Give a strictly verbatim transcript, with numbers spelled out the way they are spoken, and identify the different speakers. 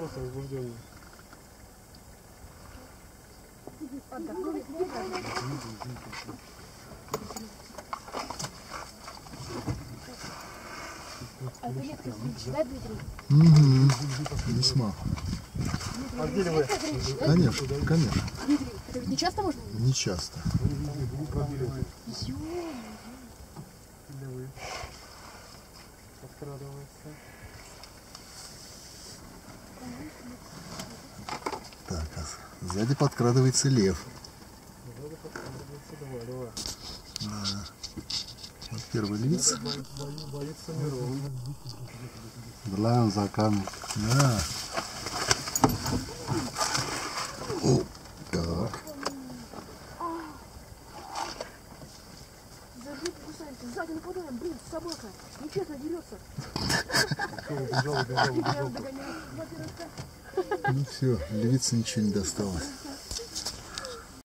Speaker 1: просто возбужденный.
Speaker 2: А это редко встреча, да, Дмитрий?
Speaker 3: Угу. Весьма.
Speaker 1: А где ли вы?
Speaker 3: Конечно, конечно.
Speaker 2: Дмитрий, это ведь не часто можно?
Speaker 3: Не часто.
Speaker 1: Подкрадывается.
Speaker 3: Так, а сзади подкрадывается лев.
Speaker 1: Сзади подкрадывается, давай, давай.
Speaker 3: Да. Вот первый львица.
Speaker 1: Боится миров.
Speaker 3: Была он за камень. Да. О, так.
Speaker 2: Зажги кусается, сзади нападаем, блин, собака, нечестно дерется.
Speaker 1: Убежал, убежал, убежал.
Speaker 2: Я догоняю, два пирожка.
Speaker 3: Ну все, львице ничего не досталось.